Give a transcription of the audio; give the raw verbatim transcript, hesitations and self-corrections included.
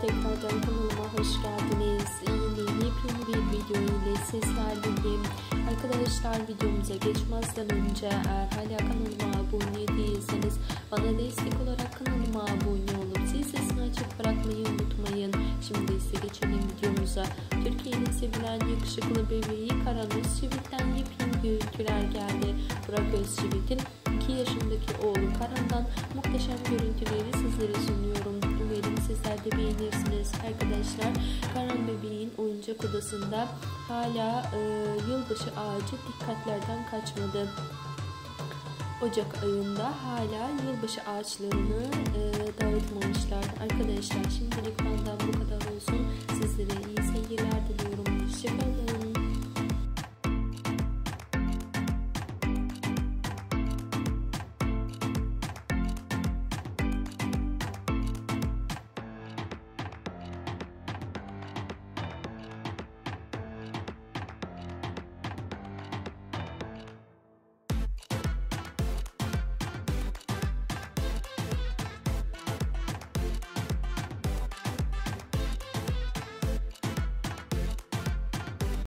tekrardan kanalıma hoş geldiniz. Yine yepyeni bir video ile sizlerleyim. Arkadaşlar, videomuza geçmezden önce eğer hala kanalıma abone değilseniz bana destek olarak kanalıma abone olup zil sesini açık bırakmayı unutmayın. Şimdi ise geçelim videomuza. Türkiye'nin sevilen yakışıklı bebeği Karan Özçivit'ten yepyeni görüntüler geldi. Burak Özçivit'in iki yaşındaki oğlu Karan'dan muhteşem görüntüleri sizlere sunuyorum. Umarım sizler de beğenirsiniz. Arkadaşlar, Karan bebeğin oyuncak odasında hala e, yılbaşı ağacı dikkatlerden kaçmadı. Ocak ayında hala yılbaşı ağaçlarını e, dağıtmamışlar. Arkadaşlar, şimdilik benden bu kadar olsun. Sizlere iyi